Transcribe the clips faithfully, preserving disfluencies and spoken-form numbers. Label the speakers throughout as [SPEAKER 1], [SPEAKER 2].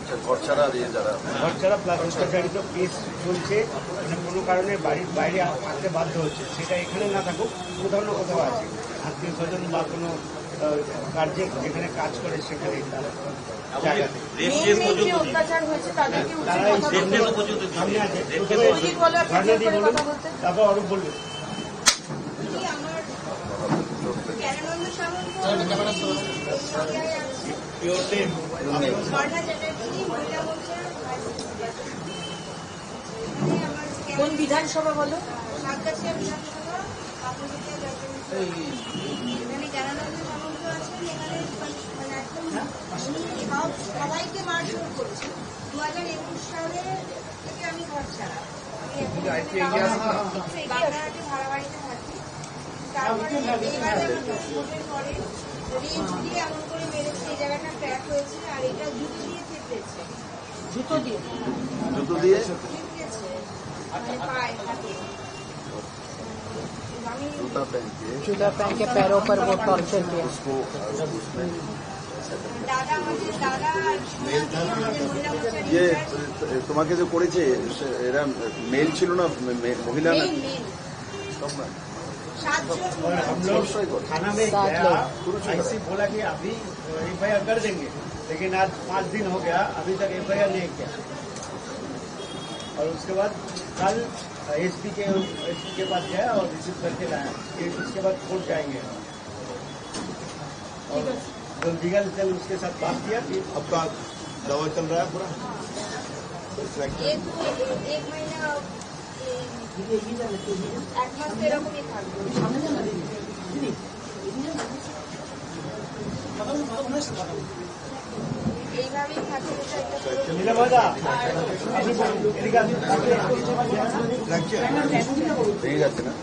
[SPEAKER 1] ঘর ছাড়া দিয়ে যারা
[SPEAKER 2] ঘর ছাড়া প্লাস অত্যাচারিত কেস চলছে, মানে কোনো কারণে বাড়ির বাইরে আসতে বাধ্য হচ্ছে, সেটা এখানে না থাকুক, কোথাও না কোথাও আছে আত্মীয় স্বজন বা কোনো কার্যে যেখানে কাজ করে সেখানে জায়গাতে
[SPEAKER 3] অত্যাচার হয়েছে তাদেরকে
[SPEAKER 2] সামনে আছে। ঘটনা দিয়ে বলুন, তারপর অরূপ বলবেন।
[SPEAKER 3] কোন বিধানসভা বলো?
[SPEAKER 4] সাতগাছিয়া বিধানসভা এখানে জ্ঞানানন্দ সামন্ত আছেন। এখানে মানে একদম সব সবাইকে মারধর করছে। দু হাজার একুশ সালে থেকে আমি ঘর ছাড়া, আমি বাগড়াহাটে ভাড়া বাড়িতে থাকি। তারপরে এইবারে ভোটের পরে রেঞ্জ দিয়ে এমন করে মেরেছে, এই জায়গাটা ক্র্যাক হয়েছে, আর এটা জুতো দিয়ে থেপড়েছে।
[SPEAKER 3] জুতো দিয়ে
[SPEAKER 1] জুতো দিয়ে
[SPEAKER 4] থেপড়েছে মানে পায়ে হাতে।
[SPEAKER 5] जूता पहन के पैरों पर वो टॉर्चर किया।
[SPEAKER 4] दादा मुझे दादा
[SPEAKER 1] ये তোমাকে যে করেছে এরা মেল ছিল না মহিলা না?
[SPEAKER 2] हम लोग थाना में गया, आईसी बोला कि अभी एफ आई आर कर देंगे, लेकिन आज पाँच दिन हो गया अभी तक एफ आई आर नहीं किया। और उसके बाद कल एसपी के एसपी के पास गया और रिसीव करके लाया, उसके बाद कोर्ट जाएंगे। और जो लीगल सेल उसके साथ बात किया कि
[SPEAKER 1] आपका दवा चल रहा है पूरा
[SPEAKER 4] एक एक महीना এক মাস তো এরকমই থাকবে। এইভাবেই থাকবে।
[SPEAKER 1] ঠিক আছে না?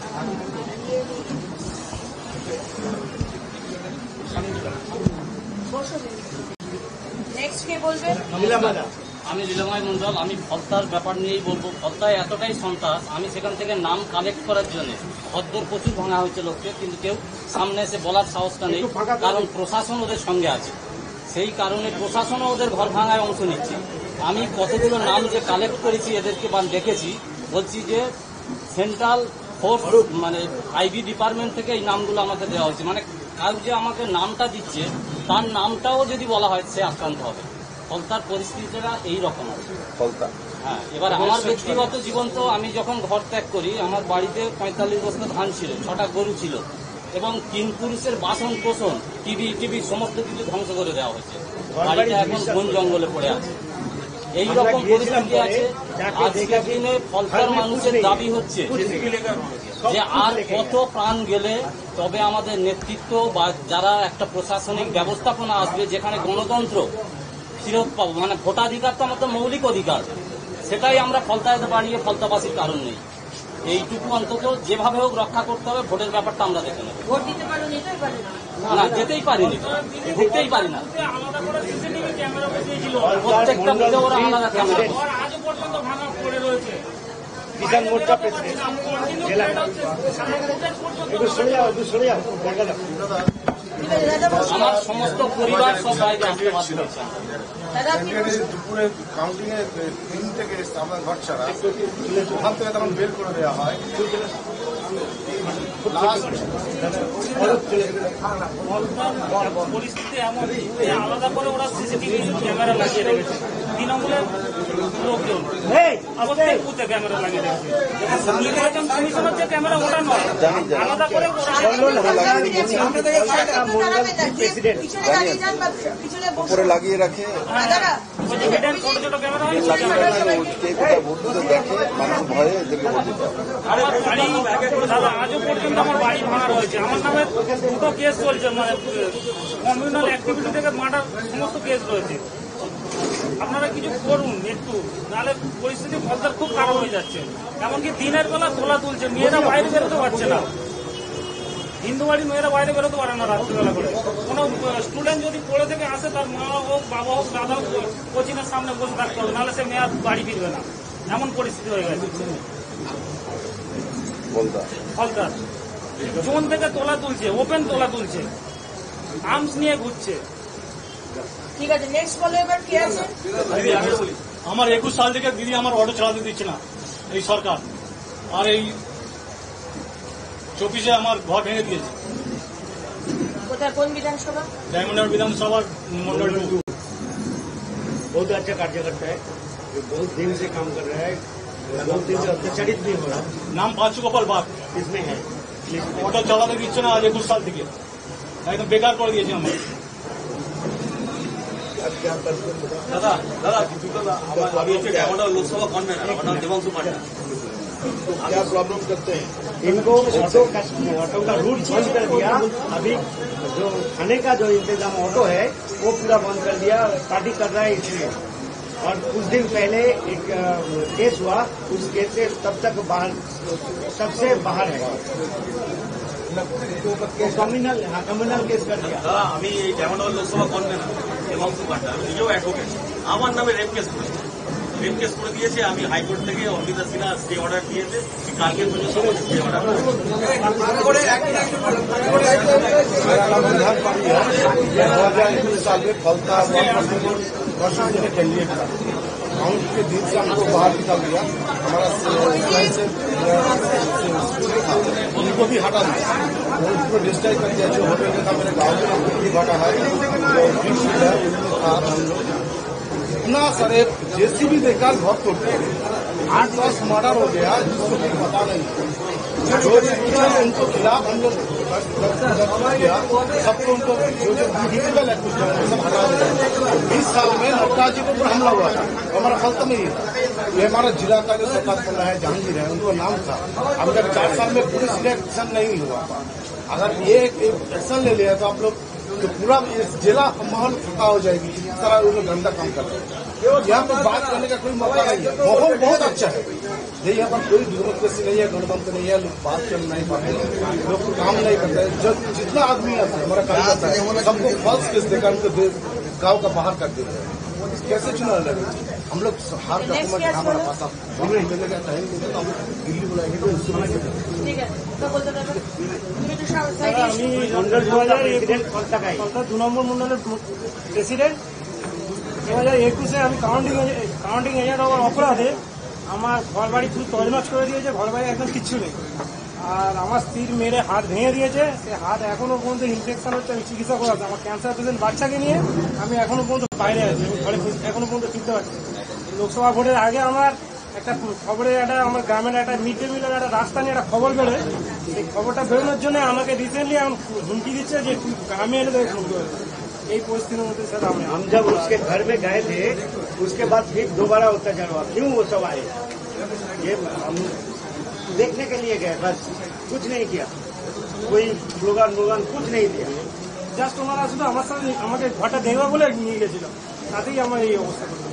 [SPEAKER 3] নেক্সট কে বলবেন?
[SPEAKER 6] আমি লীলাময় মন্ডল। আমি ফলতার ব্যাপার নিয়েই বলবো। ফলতায় এতটাই সন্ত্রাস, আমি সেখান থেকে নাম কালেক্ট করার জন্য ভদ্র প্রচুর ভাঙা হয়েছে লোককে, কিন্তু কেউ সামনে এসে বলার সাহসটা নেই, কারণ প্রশাসন ওদের সঙ্গে আছে। সেই কারণে প্রশাসনও ওদের ঘর ভাঙায় অংশ নিচ্ছে। আমি কতগুলো নাম যে কালেক্ট করেছি এদেরকে বা দেখেছি, বলছি যে সেন্ট্রাল ফোর্স মানে আইবি ডিপার্টমেন্ট থেকে এই নামগুলো আমাকে দেওয়া হয়েছে। মানে কাউ যে আমাকে নামটা দিচ্ছে তার নামটাও যদি বলা হয় সে আক্রান্ত হবে। ফলতার পরিস্থিতিটা এইরকম আছে।
[SPEAKER 1] ফলতা
[SPEAKER 6] হ্যাঁ, এবার আমার ব্যক্তিগত জীবন তো, আমি যখন ঘর ত্যাগ করি আমার বাড়িতে পঁয়তাল্লিশ বস্তা ধান ছিল, ছটা গরু ছিল এবং তিন পুরুষের বাসন কোসন টিভি টিভি সমস্ত কিছু ধ্বংস করে দেওয়া হয়েছে। বাড়িটা এখন বন জঙ্গলে পড়ে আছে। এইরকম পরিস্থিতি আছে। আজকের দিনে ফলতার মানুষের দাবি হচ্ছে যে আর কত প্রাণ গেলে তবে আমাদের নেতৃত্ব বা যারা একটা প্রশাসনিক ব্যবস্থাপনা আসবে যেখানে গণতন্ত্র ফিরত পাবো। মানে ভোটাধিকার তো আমাদের মৌলিক অধিকার, সেটাই আমরা ফলতায় বাড়িয়ে ফলতাবাসীর কারণ নেই। এইটুকু অন্তত যেভাবে হোক রক্ষা করতে হবে। ভোটের ব্যাপারটা আমরা দেখে নেব।
[SPEAKER 3] ভোট দিতে পারো নিতেই পারে
[SPEAKER 6] না, যেতেই পারিনি, ঢুকতেই পারি না। প্রত্যেকটা বুথে ওরা আলাদা ক্যামেরা।
[SPEAKER 2] কিষাণ মোর্চা প্রেসিডেন্ট জেলা
[SPEAKER 6] আমার সমস্ত পরিবার সব বাইরে আসতে বাধ্য হচ্ছে।
[SPEAKER 1] দুপুরে কাউন্টিং এ তিন থেকে আমরা ঘর ছাড়া ওখান থেকে তখন বের করে দেওয়া হয়।
[SPEAKER 7] পরিস্থিতি এমন আলাদা করে ওরা সিসিটিভি ক্যামেরা লাগিয়ে রেখেছে। তৃণমূলের লোকজন প্রত্যেক বুথে ক্যামেরা লাগিয়ে রেখেছে। নির্বাচন কমিশনের যে ক্যামেরা ওটা নয়, আলাদা করে
[SPEAKER 1] উপরে লাগিয়ে রাখে।
[SPEAKER 7] ছোট ছোট ক্যামেরা
[SPEAKER 1] দেখে মানুষ ভয়ে এদেরকে ভোট দিতে হবে।
[SPEAKER 7] দাদা আজও পর্যন্ত আমার বাড়ি ভাঙা রয়েছে। আমার নামে দুটো কেস চলছে, মানে কমিউনাল অ্যাক্টিভিটি থেকে মার্ডার সমস্ত কেস রয়েছে। আপনারা কিছু করুন একটু, নাহলে পরিস্থিতি ফলতার খুব খারাপ হয়ে যাচ্ছে। এমনকি দিনের বেলা তোলা তুলছে, মেয়েরা বাইরে বেরোতে পারছে না। হিন্দু বাড়ি মেয়েরা বাইরে বেরোতে পারে না রাত্রিবেলা করে। কোনো স্টুডেন্ট যদি পড়ে থেকে আসে তার মা হোক বাবা হোক দাদা হোক কোচিংয়ের সামনে বসে থাকতে হবে, নাহলে সে মেয়ে বাড়ি ফিরবে না। এমন পরিস্থিতি হয়ে গেছে ফলতার। জোন থেকে তোলা তুলছে, ওপেন তোলা তুলছে, আর্মস নিয়ে ঘুরছে।
[SPEAKER 3] ঠিক আছে, নেক্সট বলো এবার কে আছে?
[SPEAKER 8] দিদি আমি বলি, আমার একুশ সাল থেকে দিদি আমার অটো চালাতে দিচ্ছে না এই সরকার, আর এই চব্বিশে আমার ঘর ভেঙে দিয়েছে।
[SPEAKER 3] কোথায়, কোন বিধানসভা?
[SPEAKER 8] डायमंड विधानसभा मंडल टू।
[SPEAKER 2] बहुत अच्छा कार्यकर्ता है, जो बहुत दिन से काम कर रहा है, बहुत दिन से अत्याचारित भी हो रहा है,
[SPEAKER 8] नाम पाँच गोपाल बाग।
[SPEAKER 2] इसमें है।
[SPEAKER 8] অটো চালাতে দিচ্ছে না আজ একুশ সাল থেকে, একদম বেকার করে দিয়েছে আমার।
[SPEAKER 9] দাদা দাদা দাদা আমি হচ্ছে ডায়মন্ড লোকসভা কনভেনর, আমার নাম দেবাংশু পান্ডা।
[SPEAKER 1] क्या प्रॉब्लम करते हैं?
[SPEAKER 2] इनको ऑटो का ऑटो का रूट बंद कर दिया। अभी जो खाने का जो इंतजाम ऑटो है वो पूरा बंद कर दिया, पार्टी कर रहा है इसलिए। और कुछ दिन पहले एक केस हुआ, उस केस से तब तक बाहर, सबसे बाहर है, कम्युनल हाँ कम्युनल केस कर दिया।
[SPEAKER 9] দাদা আমি এই ডায়মন্ড লোকসভা কনভেনর দেবাংশু পান্ডা, আমি নিজেও অ্যাডভোকেট। আমার নামে রেপ কেস করেছে, রেপ কেস করে দিয়েছে। আমি হাইকোর্ট থেকে অর্পিতা সিনহা স্টে অর্ডার দিয়েছে, কালকে পর্যন্ত স্টে অর্ডার।
[SPEAKER 1] मेरा नाम विधान पांडे है। दो हजार इक्कीस साल में फलता वर्षों के कैंडिडेट था। काउंट के दिन से हमको बाहर निकाल दिया। हमारा उनको भी हटा दिया, उनको डिस्ट्राइब कर दिया। जो होटल में था मेरे गाँव में भी घटा है, हम लोग इतना सारे जेसीबी देकर घर तोड़ते आठ दस मर्डर हो गया, जिसको कुछ पता नहीं। जो उनको खिलाफ हम लोग किया, सबको उनको जो जो फिजिकल एक्टिविटी सब हटा दिया। बीस साल में नड्डा जी के ऊपर हमला हुआ था, हमारा फलता में ही था। ये हमारा जिला का जो सरकार कर रहा है जहांगीर है, उनको नाम था। अब जब चार साल में पुलिस सिलेक्शन नहीं हुआ, अगर ये एक्शन ले लिया तो आप लोग तो पूरा जिला माहौल फटा हो जाएगी। इस तरह वो लोग गंदा काम कर रहे हैं। यहाँ पे बात करने का कोई मौका नहीं है, माहौल बहुत अच्छा है। ये यहाँ पर कोई डेमोक्रेसी नहीं है, गणतंत्र नहीं है, लोग बात कर नहीं पाते, लोग काम नहीं करते। जब जितना आदमी आता है हमारा कार्यकर्ता है, सबको फॉल्स केस देकर उनको गाँव का बाहर कर देते हैं। कैसे चुनाव लड़े? हम लोग हार डॉक्यूमेंट हमारा पास हमें मिलेगा, टाइम मिलेगा तो हम दिल्ली बुलाएंगे तो उसको
[SPEAKER 3] ঠিক আছে, তো বলতে দাদা তুমি তো সব সাইড
[SPEAKER 2] আমি মন্ডল দু হাজার প্রেসিডেন্ট কলকাতায়
[SPEAKER 7] কলকাতা দু নম্বর মন্ডলের প্রেসিডেন্ট। দু হাজার একুশে আমি কাউন্টিং কাউন্টিং এজেন্ট হওয়ার অপরাধে আমার ঘর বাড়ি শুধু তজমাজ করে দিয়েছে, ঘর বাড়ি একদম কিচ্ছু নেই। আর আমার স্ত্রীর মেরে হাত ভেঙে দিয়েছে, সে হাত এখনো পর্যন্ত ইনফেকশন হচ্ছে, আমি চিকিৎসা করাচ্ছি। আমার ক্যান্সার পেশেন্ট বাচ্চাকে নিয়ে আমি এখনো পর্যন্ত বাইরে আছি, ঘরে এখনো পর্যন্ত ফিরতে পারছি। লোকসভা ভোটের আগে আমার একটা খবরে একটা আমার গ্রামের একটা মিড ডে মিলের একটা রাস্তা নিয়ে একটা খবর বেরোয়, সেই খবরটা বেরোনোর জন্য আমাকে রিসেন্টলি এখন হুমকি দিচ্ছে যে তুই গ্রামে এনে দেবে শুনতে হবে। এই পরিস্থিতির মধ্যে স্যার আমি
[SPEAKER 2] हम जब उसके घर में गए थे, उसके बाद फिर दोबारा अत्याचार हुआ। क्यों वो सब आए? ये हम देखने के लिए गए, बस कुछ नहीं किया, कोई स्लोगान वोगान कुछ नहीं दिया।
[SPEAKER 7] জাস্ট ওনারা শুধু আমার সাথে আমাকে ঘরটা দেখবে বলে নিয়ে গেছিল, তাতেই আমার এই অবস্থা করতে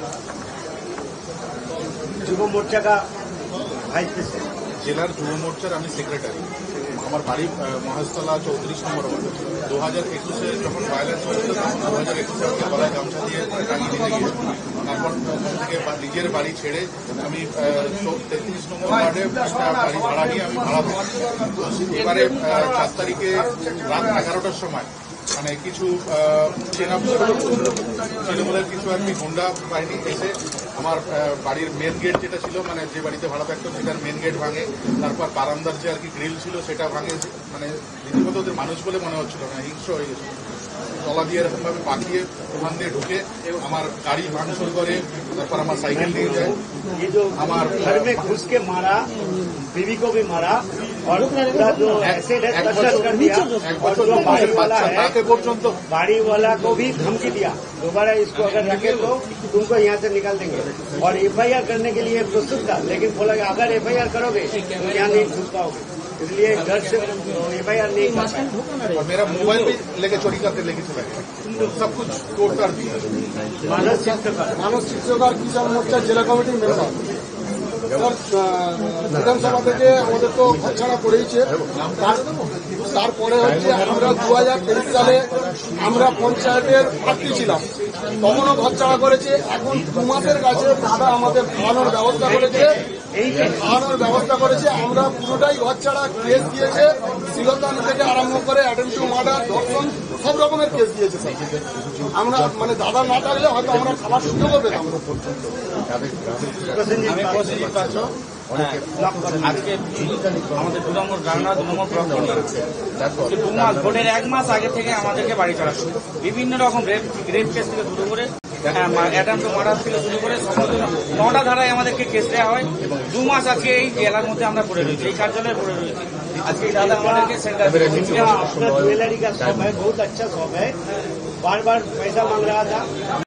[SPEAKER 2] যুব মোর্চা का ভাইস প্রেসিডেন্ট।
[SPEAKER 10] জেলার যুব মোর্চার আমি সেক্রেটারি। আমার বাড়ি মহেশতলা চৌত্রিশ নম্বর ওয়ার্ড। দু হাজার একুশে যখন ভায়োলেন্স হয়েছিল, তখন দু হাজার একুশে আমাকে গলায় গামছা দিয়ে টাঙিয়ে দিতে গিয়েছিল। তারপর থেকে নিজের বাড়ি ছেড়ে আমি তেত্রিশ নম্বর ওয়ার্ডে একটা বাড়ি ভাড়া নিয়ে আমি ভাড়া পাই। এবারে চার তারিখে রাত এগারোটার সময় মানে কিছু চেনা তৃণমূলের কিছু আর কি গুন্ডা বাহিনী এসে আমার বাড়ির মেন গেট যেটা ছিল, মানে যে বাড়িতে ভাড়া থাকতো সেটার মেন গেট ভাঙে। তারপর বারান্দার যে আর কি গ্রিল ছিল সেটা ভাঙে। মানে রীতিমতো ওদের মানুষ বলে মনে হচ্ছিল না, হিংস্র হয়ে গেছিল। তলা দিয়ে এরকম ভাবে পাঠিয়ে ওখান দিয়ে ঢুকে আমার গাড়ি ভাঙচুর করে, তারপর আমার সাইকেল নিয়ে যায়।
[SPEAKER 2] ये जो हमारे घर में घुस के मारा, बीवी को भी मारा, और पूरा जो एसिड है तशर कर दिया। और जो बाड़ी वाला है,
[SPEAKER 10] পর্যন্ত
[SPEAKER 2] बाड़ी वाला को भी धमकी दिया, दोबारा इसको अगर रखे तो तुमको यहाँ से निकाल देंगे। और एफ आई आर करने के लिए प्रस्तुत था, लेकिन बोला कि अगर एफ आई आर करोगे तो यहाँ नहीं घुस पाओगे, इसलिए घर से एफ आई आर नहीं कर पाए।
[SPEAKER 10] और मेरा मोबाइल भी लेके चोरी करके लेके चला गया, सब कुछ तोड़ कर दिया।
[SPEAKER 2] मानस चित्रकार
[SPEAKER 1] মানস চিত্রকার কিষাণ মোর্চা জেলা কমিটির মেম্বার। বিধানসভা থেকে আমাদের তো ঘরছাড়া করেইছে। তারপরে হচ্ছে আমরা দু হাজার তেইশ সালে আমরা পঞ্চায়েতের প্রার্থী ছিলাম, তখনও ঘর ছাড়া করেছে। এখন দু মাসের কাছে দাদা আমাদের খাওয়ানোর ব্যবস্থা করেছে, এই যে খাওয়ানোর ব্যবস্থা করেছে, আমরা পুরোটাই ঘর ছাড়া কেস দিয়েছে। শ্লীলতাহানি থেকে আরম্ভ করে অ্যাটেম্প টু মার্ডার, ধর্ষণ, সব রকমের কেস দিয়েছে। আমরা মানে দাদা না থাকলে হয়তো আমরা খাবার সুযোগও পেতাম না।
[SPEAKER 11] আমি প্রসেনজিৎ পাত্র। আজকে আমাদের দু নম্বর গান্না দু নম্বর ব্লক দু মাস ভোটের এক মাস আগে থেকে আমাদেরকে বাড়ি চলা শুরু, বিভিন্ন রকম রেপ রেপ কেস থেকে শুরু করে অ্যাটেম্প টু মার্ডার থেকে শুরু করে সমস্ত নটা ধারায় আমাদেরকে কেস দেওয়া হয়। দু মাস আজকে এই জেলার মধ্যে আমরা পড়ে রয়েছি, এই কার্যালয়ে পড়ে রয়েছি। আজকে দাদা আমাদেরকে सेंटर
[SPEAKER 2] ज्वेलरी का शॉप है, बहुत अच्छा शॉप है, बार बार पैसा मांग रहा था।